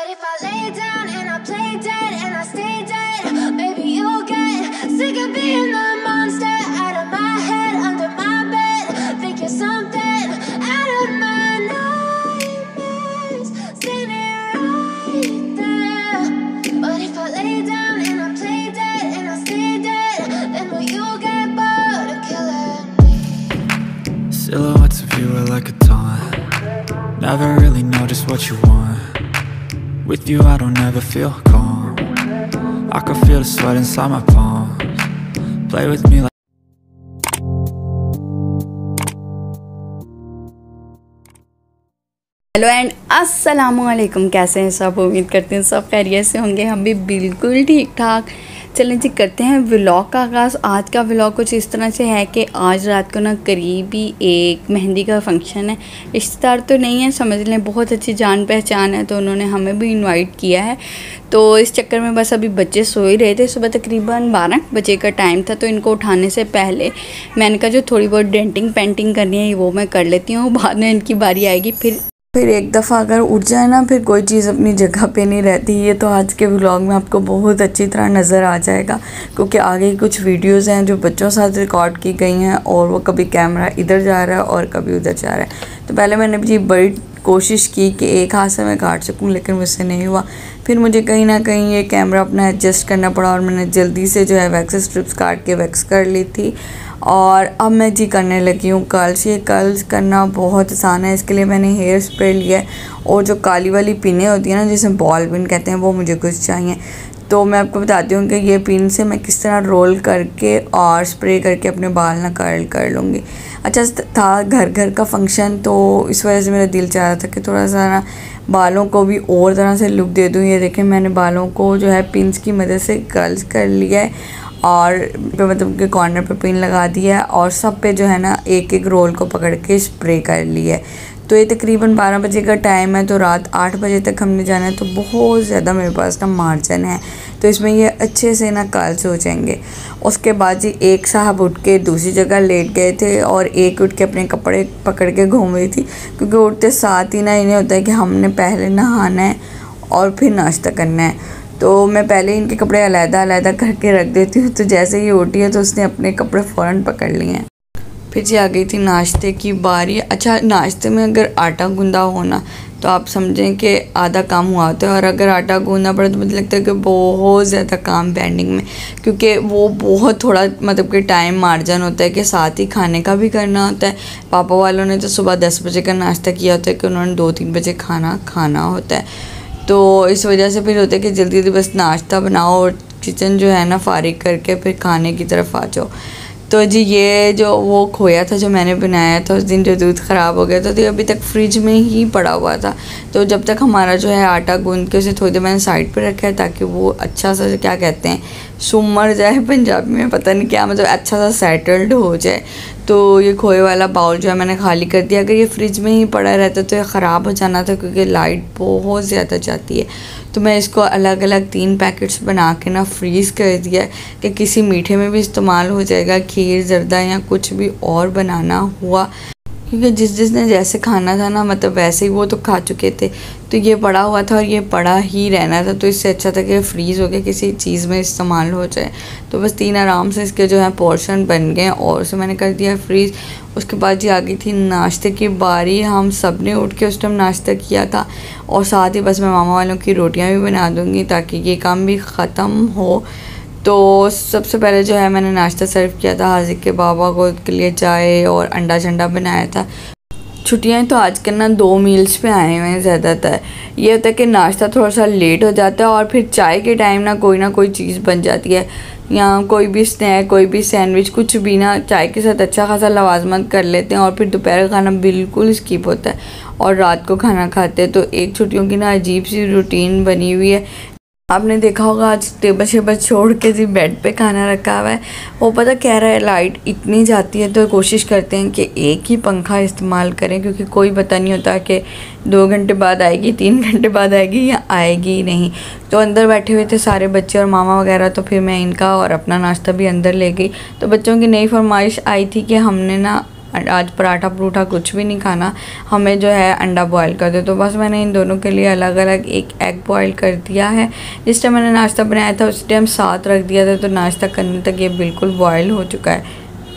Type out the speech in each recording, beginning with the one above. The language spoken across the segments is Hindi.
But if I lay down and I play dead and I stay dead, maybe you'll get sick of being the monster out of my head, under my bed. Think you're something out of my nightmares, standing right there. But if I lay down and I play dead and I stay dead, then will you get bored of killing me? Silhouettes of you are like a taunt. Never really know just what you want. With you I don't ever feel calm. I can feel the sweat inside my palms. Play with me like hello and अस्सलामुअलैकुम। कैसे हैं सब? उम्मीद करते हैं सब खैरियत से होंगे। हम भी बिल्कुल ठीक ठाक। चलें जी, करते हैं व्लॉग का आगाज़। आज का व्लॉग कुछ इस तरह से है कि आज रात को ना करीबी एक मेहंदी का फंक्शन है। रिश्तेदार तो नहीं है, समझ लें बहुत अच्छी जान पहचान है, तो उन्होंने हमें भी इनवाइट किया है। तो इस चक्कर में बस अभी बच्चे सो ही रहे थे। सुबह तकरीबन 12 बजे का टाइम था, तो इनको उठाने से पहले मैंने कहा जो थोड़ी बहुत डेंटिंग पेंटिंग करनी है वो मैं कर लेती हूँ, बाद में इनकी बारी आएगी। फिर एक दफ़ा अगर उठ जाए ना, फिर कोई चीज़ अपनी जगह पे नहीं रहती। ये तो आज के व्लॉग में आपको बहुत अच्छी तरह नज़र आ जाएगा, क्योंकि आगे कुछ वीडियोस हैं जो बच्चों साथ रिकॉर्ड की गई हैं, और वो कभी कैमरा इधर जा रहा है और कभी उधर जा रहा है। तो पहले मैंने भी बड़ी कोशिश की कि एक हाथ से मैं काट सकूं, लेकिन मुझसे नहीं हुआ। फिर मुझे कहीं ना कहीं ये कैमरा अपना एडजस्ट करना पड़ा, और मैंने जल्दी से जो है वैक्स स्ट्रिप्स काट के वैक्स कर ली थी। और अब मैं जी करने लगी हूँ कर्ल्स। ये कर्ल्स करना बहुत आसान है। इसके लिए मैंने हेयर स्प्रे लिया है, और जो काली वाली पिनें होती हैं ना, जिसे बॉल पिन कहते हैं, वो मुझे कुछ चाहिए। तो मैं आपको बताती हूँ कि ये पिन से मैं किस तरह रोल करके और स्प्रे करके अपने बाल ना कर्ल कर लूँगी। अच्छा था घर का फंक्शन, तो इस वजह से मेरा दिल चाह रहा था कि थोड़ा सा ना बालों को भी और तरह से लुक दे दूँ। ये देखें, मैंने बालों को जो है पिन्स की मदद से कर्ल्स कर लिया है, और मतलब के कॉर्नर पे पिन लगा दिया है, और सब पे जो है ना एक एक रोल को पकड़ के स्प्रे कर लिया है। तो ये तकरीबन 12 बजे का टाइम है, तो रात 8 बजे तक हमने जाना है। तो बहुत ज़्यादा मेरे पास ना मार्जिन है, तो इसमें ये अच्छे से ना कर्ल्स हो जाएंगे। उसके बाद जी एक साहब उठ के दूसरी जगह लेट गए थे, और एक उठ के अपने कपड़े पकड़ के घूम रही थी, क्योंकि उठते साथ ही ना इन्हें होता है कि हमने पहले नहाना है और फिर नाश्ता करना है। तो मैं पहले इनके कपड़े अलग-अलग करके रख देती हूँ, तो जैसे ही उठी है तो उसने अपने कपड़े फ़ौरन पकड़ लिए हैं। फिर जी आ गई थी नाश्ते की बारी। अच्छा, नाश्ते में अगर आटा गूंदा हो ना, तो आप समझें कि आधा काम हुआ होता है, और अगर आटा गूंदना पड़े तो मुझे लगता है कि बहुत ज़्यादा काम पेंडिंग में, क्योंकि वो बहुत थोड़ा मतलब कि टाइम मार्जिन होता है कि साथ ही खाने का भी करना होता है। पापा वालों ने तो सुबह 10 बजे का नाश्ता किया होता है कि उन्होंने 2-3 बजे खाना होता है। तो इस वजह से फिर होता है कि जल्दी जल्दी बस नाश्ता बनाओ और किचन जो है ना फारिग करके फिर खाने की तरफ आ जाओ। तो जी ये जो वो खोया था जो मैंने बनाया था उस दिन, जो दूध ख़राब हो गया था, तो ये अभी तक फ्रिज में ही पड़ा हुआ था। तो जब तक हमारा जो है आटा गूंद के उसे थोड़ी देर मैंने साइड पे रखा है, ताकि वो अच्छा सा क्या कहते हैं सुमर जाए पंजाबी में, पता नहीं क्या, मतलब अच्छा सा सेटल्ड हो जाए। तो ये खोए वाला बाउल जो है मैंने खाली कर दिया। अगर ये फ्रिज में ही पड़ा रहता तो ये ख़राब हो जाना था, क्योंकि लाइट बहुत ज़्यादा जाती है। तो मैं इसको अलग अलग 3 पैकेट्स बना के ना फ्रीज़ कर दिया कि किसी मीठे में भी इस्तेमाल हो जाएगा, खीर जर्दा या कुछ भी और बनाना हुआ, क्योंकि जिसने जैसे खाना था ना, मतलब वैसे ही वो तो खा चुके थे। तो ये पड़ा हुआ था और ये पड़ा ही रहना था, तो इससे अच्छा था कि फ्रीज़ हो के किसी चीज़ में इस्तेमाल हो जाए। तो बस 3 आराम से इसके जो है पोर्शन बन गए, और उसे मैंने कर दिया फ्रीज़। उसके बाद जी आ गई थी नाश्ते की बारी। हम सब ने उठ के उस टाइम नाश्ता किया था, और साथ ही बस मैं मामा वालों की रोटियाँ भी बना दूँगी ताकि ये काम भी ख़त्म हो। तो सबसे पहले जो है मैंने नाश्ता सर्व किया था हाजिक के बाबा को, के लिए चाय और अंडा झंडा बनाया था। छुट्टियाँ तो आजकल ना 2 मील्स पे आए हुए हैं ज़्यादातर। ये होता है कि नाश्ता थोड़ा सा लेट हो जाता है, और फिर चाय के टाइम ना कोई चीज़ बन जाती है, या कोई भी स्नैक, कोई भी सैंडविच, कुछ भी ना चाय के साथ अच्छा खासा लवाजमत कर लेते हैं, और फिर दोपहर का खाना बिल्कुल स्किप होता है और रात को खाना खाते हैं। तो एक छुट्टियों की ना अजीब सी रूटीन बनी हुई है। आपने देखा होगा आज टेबल शेबल छोड़ के जी बेड पे खाना रखा हुआ है। वो पता कह रहा है लाइट इतनी जाती है, तो कोशिश करते हैं कि एक ही पंखा इस्तेमाल करें, क्योंकि कोई पता नहीं होता कि 2 घंटे बाद आएगी, 3 घंटे बाद आएगी या आएगी ही नहीं। तो अंदर बैठे हुए थे सारे बच्चे और मामा वगैरह, तो फिर मैं इनका और अपना नाश्ता भी अंदर ले गई। तो बच्चों की नई फरमाइश आई थी कि हमने ना आज पराठा परूठा कुछ भी नहीं खाना, हमें जो है अंडा बॉयल कर दो। तो बस मैंने इन दोनों के लिए अलग अलग एक एग बॉयल कर दिया है। जिस टाइम मैंने नाश्ता बनाया था उस टाइम साथ रख दिया था, तो नाश्ता करने तक ये बिल्कुल बॉयल हो चुका है।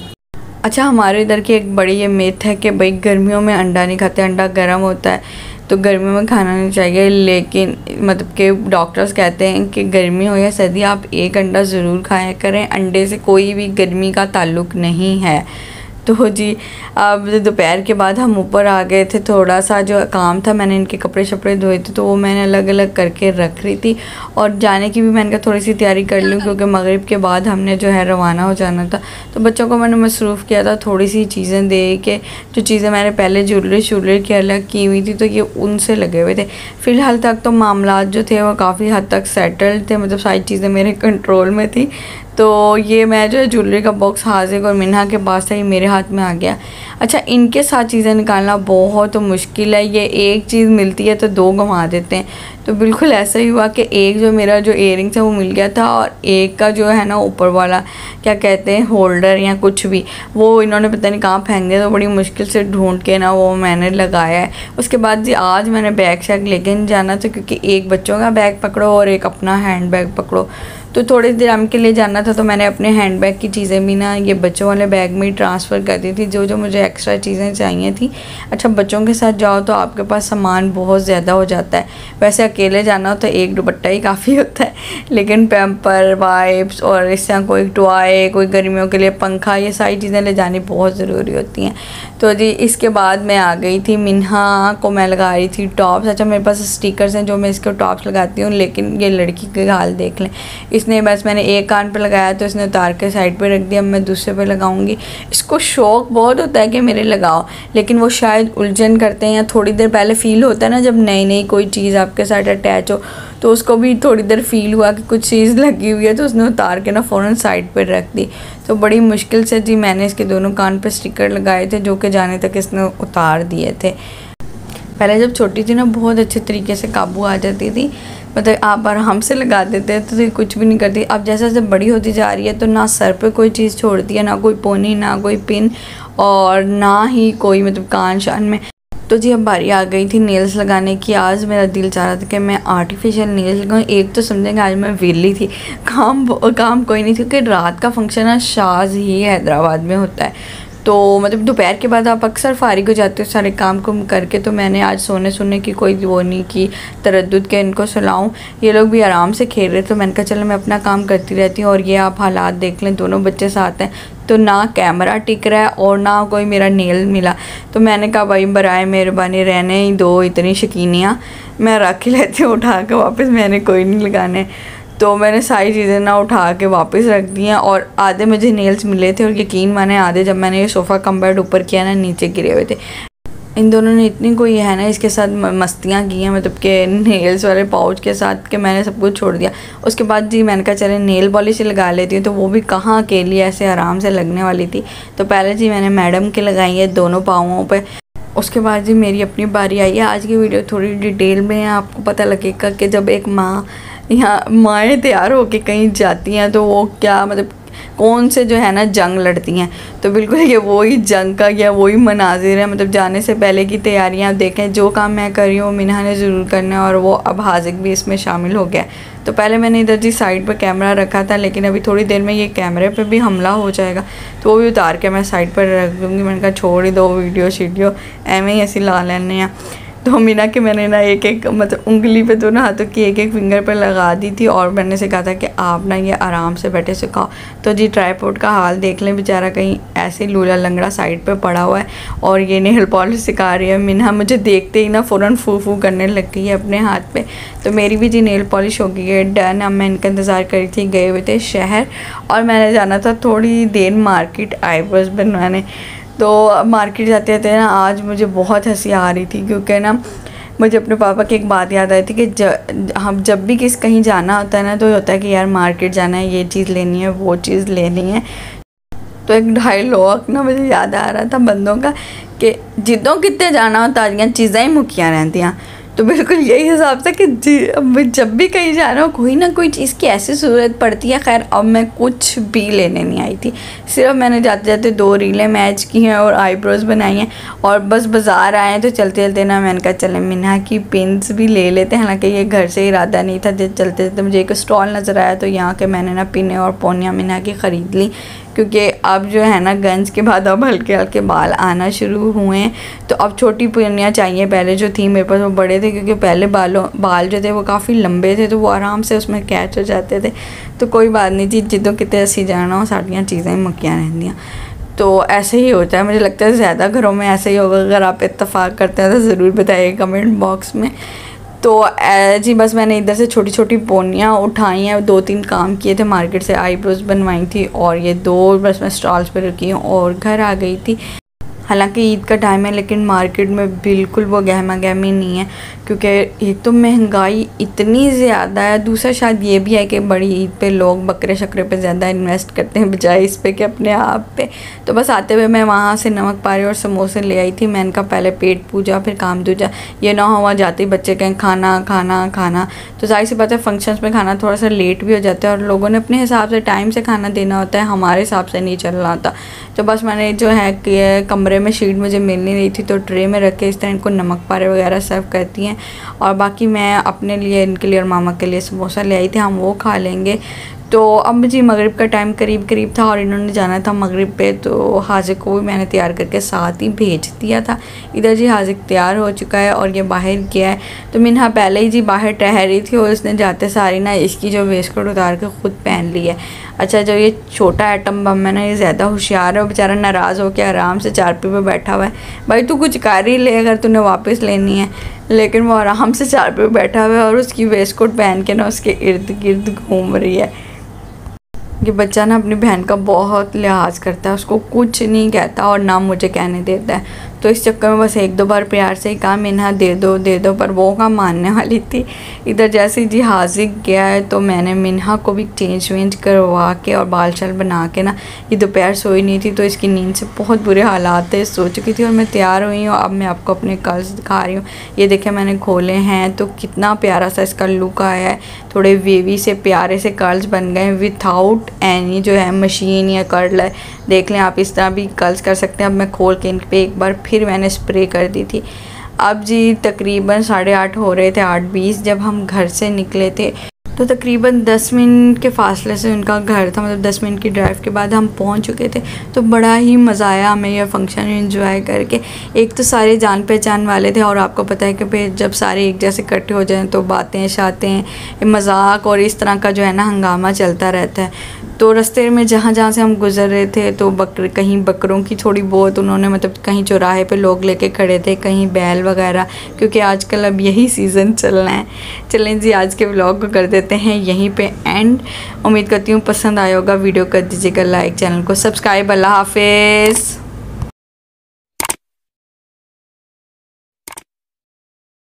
अच्छा, हमारे इधर की एक बड़ी ये मिथ है कि भाई गर्मियों में अंडा नहीं खाते, अंडा गर्म होता है तो गर्मियों में खाना नहीं चाहिए। लेकिन मतलब कि डॉक्टर्स कहते हैं कि गर्मी हो या सर्दी आप एक अंडा ज़रूर खाया करें, अंडे से कोई भी गर्मी का ताल्लुक़ नहीं है। तो जी अब दोपहर के बाद हम ऊपर आ गए थे, थोड़ा सा जो काम था, मैंने इनके कपड़े शपड़े धोए थे तो वो मैंने अलग अलग करके रख रही थी। और जाने की भी मैंने कहा थोड़ी सी तैयारी कर लूँ क्योंकि मगरिब के बाद हमने जो है रवाना हो जाना था। तो बच्चों को मैंने मसरूफ़ किया था थोड़ी सी चीज़ें दे के, जो चीज़ें मैंने पहले ज्वेलरी की अलग की हुई थी तो ये उनसे लगे हुए थे। फ़िलहाल तक तो मामला जो थे वो काफ़ी हद तक सेटल्ड थे, मतलब सारी चीज़ें मेरे कंट्रोल में थी। तो ये मैं जो है ज्वेलरी का बॉक्स हाजिक और मिन्हा के पास था, ये मेरे हाथ में आ गया। अच्छा, इनके साथ चीज़ें निकालना बहुत मुश्किल है, ये एक चीज़ मिलती है तो दो गंवा देते हैं। तो बिल्कुल ऐसा ही हुआ कि एक जो मेरा जो इयररिंग्स है वो मिल गया था और एक का जो है ना ऊपर वाला क्या कहते हैं होल्डर या कुछ भी, वो इन्होंने पता नहीं कहाँ फेंक दिया। तो बड़ी मुश्किल से ढूंढ के ना वो मैंने लगाया है। उसके बाद जी आज मैंने बैग शैग लेके नहीं जाना था क्योंकि एक बच्चों का बैग पकड़ो और एक अपना हैंड बैग पकड़ो। तो थोड़ी देर हम के लिए जाना था तो मैंने अपने हैंड बैग की चीज़ें भी ना ये बच्चों वाले बैग में ही ट्रांसफ़र कर दी थी, जो जो मुझे एक्स्ट्रा चीज़ें चाहिए थी। अच्छा, बच्चों के साथ जाओ तो आपके पास सामान बहुत ज़्यादा हो जाता है। वैसे अकेले जाना हो तो एक दुपट्टा ही काफ़ी होता है, लेकिन पैम्पर, वाइप्स और इस तरह कोई टॉय, कोई गर्मियों के लिए पंखा, ये सारी चीज़ें ले जानी बहुत ज़रूरी होती हैं। तो जी इसके बाद मैं आ गई थी, मिन्हा को मैं लगा रही थी टॉप्स। अच्छा, मेरे पास स्टिकर्स हैं जो मैं इसके टॉप्स लगाती हूँ, लेकिन ये लड़की के हाल देख लें, इसने बस मैंने एक कान पे लगाया तो इसने उतार के साइड पे रख दिया। मैं दूसरे पे लगाऊंगी। इसको शौक़ बहुत होता है कि मेरे लगाओ, लेकिन वो शायद उलझन करते हैं या थोड़ी देर पहले फ़ील होता है ना जब नई नई कोई चीज़ आपके साथ अटैच हो, तो उसको भी थोड़ी देर फ़ील हुआ कि कुछ चीज़ लगी हुई है तो उसने उतार के ना फ़ौरन साइड पर रख दी। तो बड़ी मुश्किल से जी मैंने इसके दोनों कान पर स्टिकर लगाए थे जो कि जाने तक इसने उतार दिए थे। पहले जब छोटी थी ना बहुत अच्छे तरीके से काबू आ जाती थी, मतलब आप आराम से लगा देते हैं तो कुछ भी नहीं करती। अब जैसे जैसे बड़ी होती जा रही है तो ना सर पे कोई चीज़ छोड़ती है, ना कोई पोनी, ना कोई पिन और ना ही कोई मतलब कान शान में। तो जी अब बारी आ गई थी नेल्स लगाने की। आज मेरा दिल चाह रहा था कि मैं आर्टिफिशियल नेल्स लगाऊँ। एक तो समझेंगे आज मैं वेली थी, काम कोई नहीं थी क्योंकि रात का फंक्शन है शाज़ ही हैदराबाद में होता है। तो मतलब दोपहर के बाद आप अक्सर फारिग हो जाते हो सारे काम को करके। तो मैंने आज सोने की कोई वो नहीं की तरद्दुद के इनको सुलाऊं, ये लोग भी आराम से खेल रहे। तो मैंने कहा चलो मैं अपना काम करती रहती हूँ। और ये आप हालात देख लें, दोनों बच्चे साथ हैं तो ना कैमरा टिक रहा है और ना कोई मेरा नेल मिला। तो मैंने कहा भाई बराए मेहरबानी रहने ही दो, इतनी शकीनियाँ मैं रख ही लेती हूँ उठा के वापस, मैंने कोई नहीं लगाने। तो मैंने सारी चीज़ें ना उठा के वापस रख दी हैं। और आधे मुझे नेल्स मिले थे और यकीन माने आधे जब मैंने ये सोफ़ा कम बेड ऊपर किया ना नीचे गिरे हुए थे। इन दोनों ने इतनी कोई है ना इसके साथ मस्तियाँ की हैं, मतलब कि नेल्स वाले पाउच के साथ कि मैंने सब कुछ छोड़ दिया। उसके बाद जी मैंने कहा चले नेल पॉलिश लगा लेती हूँ, तो वो भी कहाँ अकेली ऐसे आराम से लगने वाली थी। तो पहले जी मैंने मैडम के लगाई है दोनों पाँवों पे। उसके बाद जी मेरी अपनी बारी आई है। आज की वीडियो थोड़ी डिटेल में है, आपको पता लगेगा कि जब एक माँ यहाँ माएँ तैयार होके कहीं जाती हैं तो वो क्या मतलब कौन से जो है ना जंग लड़ती हैं। तो बिल्कुल ये वही जंग का या वही मनाजिर है। मतलब जाने से पहले की तैयारियां देखें, जो काम मैं कर रही हूँ मिन्हा ने ज़रूर करना है और वो अब हाजिक भी इसमें शामिल हो गया। तो पहले मैंने इधर जी साइड पर कैमरा रखा था, लेकिन अभी थोड़ी देर में ये कैमरे पे भी हमला हो जाएगा तो वो भी उतार के मैं साइड पर रख दूँगी। मैंने कहा छोड़ ही दो वीडियो शीडियो, एवं ही ऐसी ला लेने हैं। तो मीना के मैंने ना एक एक मतलब उंगली पे दोनों हाथों की एक एक फिंगर पर लगा दी थी और मैंने से कहा था कि आप ना ये आराम से बैठे सिखाओ। तो जी ट्राईपोड का हाल देख लें, बेचारा कहीं ऐसे लूला लंगड़ा साइड पे पड़ा हुआ है और ये नेल पॉलिश सिखा रही है। मीना मुझे देखते ही ना फ़ौरन फू फू करने लग गई है अपने हाथ पे। तो मेरी भी जी नेल पॉलिश हो गई है डन। अब मैं इनका इंतज़ार करी थी, गए हुए थे शहर और मैंने जाना था थोड़ी देर मार्केट आईब्रोज बनवाने। तो मार्केट जाते जाते ना आज मुझे बहुत हंसी आ रही थी क्योंकि ना मुझे अपने पापा की एक बात याद आई थी कि हम जब भी कहीं जाना होता है ना तो होता है कि यार मार्केट जाना है, ये चीज़ लेनी है, वो चीज़ लेनी है। तो एक डायलॉग ना मुझे याद आ रहा था बंदों का कि जिद्दों कितने जाना होता है चीज़ें ही मुखियाँ रहती हैं। तो बिल्कुल यही हिसाब था कि जब भी कहीं जाना हो कोई ना कोई चीज़ की ऐसी ज़रूरत पड़ती है। खैर अब मैं कुछ भी लेने नहीं आई थी, सिर्फ मैंने जाते जाते 2 रीलें मैच की हैं और आईब्रोज़ बनाई हैं और बस बाज़ार आए हैं। तो चलते चलते ना मैंने कहा चले मिन्हा की पिन्स भी ले लेते हैं। हालांकि ये घर से इरादा नहीं था, चलते चलते मुझे एक स्टॉल नज़र आया तो यहाँ के मैंने ना पिने और पोनियाँ मिन्हा की ख़रीद ली, क्योंकि अब जो है ना गंज के बाद अब हल्के हल्के बाल आना शुरू हुए हैं। तो अब छोटी पोनियाँ चाहिए, पहले जो थी मेरे पास वो बड़े थे, क्योंकि पहले बाल जो थे वो काफ़ी लंबे थे तो वो आराम से उसमें कैच हो जाते थे। तो कोई बात नहीं जी, जिद्दों कितने ऐसी जाना हो साड़ियाँ चीज़ें मुक्कियाँ रहंदियाँ। तो ऐसे ही होता है, मुझे लगता है ज़्यादा घरों में ऐसे ही होगा। अगर आप इत्तेफाक करते हैं तो ज़रूर बताइए कमेंट बॉक्स में। तो जी बस मैंने इधर से छोटी छोटी पोनियाँ उठाई हैं, 2-3 काम किए थे, मार्केट से आईब्रोज बनवाई थी और ये 2 बस मैं स्टॉल्स पे रखी हूँ और घर आ गई थी। हालांकि ईद का टाइम है लेकिन मार्केट में बिल्कुल वो गहमा गहमी नहीं है, क्योंकि एक तो महंगाई इतनी ज़्यादा है, दूसरा शायद ये भी है कि बड़ी ईद पे लोग बकरे शकरे पे ज़्यादा इन्वेस्ट करते हैं बजाय इस पे कि अपने आप पे। तो बस आते हुए मैं वहाँ से नमक पारे और समोसे ले आई थी। मैंने कहा पहले पेट पूजा फिर काम दूजा, ये ना हुआ जाते ही बच्चे कहें खाना खाना खाना। तो जाहिर सी बात है फंक्शंस में खाना थोड़ा सा लेट भी हो जाता है और लोगों ने अपने हिसाब से टाइम से खाना देना होता है, हमारे हिसाब से नहीं चल रहा था। तो बस मैंने जो है कि कमरे में शीट मुझे मिल नहीं रही थी तो ट्रे में रख के इस तरह इनको नमक पारे वगैरह सर्व करती हैं और बाकी मैं अपने लिए, इनके लिए और मामा के लिए समोसा ले आई थी, हम वो खा लेंगे। तो अब जी मगरिब का टाइम करीब करीब था और इन्होंने जाना था मगरिब पे, तो हाजिक को भी मैंने तैयार करके साथ ही भेज दिया था। इधर जी हाजिक तैयार हो चुका है और ये बाहर गया है। तो मिन्हा पहले ही जी बाहर ठहरी थी और उसने जाते सारी ना इसकी जो वेस्ट कोट उतार के ख़ुद पहन ली है। अच्छा जो ये छोटा एटम बम है ना, ये ज़्यादा होशियार है, वो बेचारा नाराज़ होकर आराम से चारपी पे बैठा हुआ है। भाई तू कुछ कर ही ले अगर तूने वापस लेनी है, लेकिन वो आराम से चारपी पे बैठा हुआ है और उसकी वेस्ट कोट पहन के ना उसके इर्द गिर्द घूम रही है। ये बच्चा ना अपनी बहन का बहुत लिहाज करता है, उसको कुछ नहीं कहता और ना मुझे कहने देता है। तो इस चक्कर में बस 1-2 बार प्यार से ही कहा मिन्हा दे दो, पर वो काम मानने वाली थी। इधर जैसे जी हाजिक गया है तो मैंने मिन्हा को भी चेंज वेंज करवा के और बाल शाल बना के ना, ये दोपहर सोई नहीं थी तो इसकी नींद से बहुत बुरे हालात थे, सो चुकी थी और मैं तैयार हुई हूँ। अब मैं आपको अपने कर्ल्स दिखा रही हूँ। ये देखें मैंने खोले हैं तो कितना प्यारा सा इसका लुक आया है, थोड़े वेवी से प्यारे से कर्ल्स बन गए विथआउट एनी जो है मशीन या कर्लर। देख लें आप, इस तरह भी कर्ल्स कर सकते हैं। अब मैं खोल के इन पे एक बार फिर मैंने स्प्रे कर दी थी। अब जी तकरीबन 8:30 हो रहे थे, 8:20 जब हम घर से निकले थे। तो तकरीबन 10 मिनट के फासले से उनका घर था, मतलब 10 मिनट की ड्राइव के बाद हम पहुंच चुके थे। तो बड़ा ही मज़ा आया हमें यह फंक्शन एंजॉय करके। एक तो सारे जान पहचान वाले थे और आपको पता है कि भाई जब सारे एक जैसे इकट्ठे हो जाएं तो बातें शातें मजाक और इस तरह का जो है ना हंगामा चलता रहता है। तो रास्ते में जहाँ जहाँ से हम गुजर रहे थे तो कहीं बकरों की थोड़ी बहुत उन्होंने, मतलब कहीं चौराहे पे लोग लेके खड़े थे, कहीं बैल वगैरह, क्योंकि आजकल अब यही सीज़न चलना है। चलें जी आज के व्लॉग को कर देते हैं यहीं पे एंड। उम्मीद करती हूँ पसंद आया होगा, वीडियो कर दीजिएगा लाइक, चैनल को सब्सक्राइब। अल्लाह हाफिज़।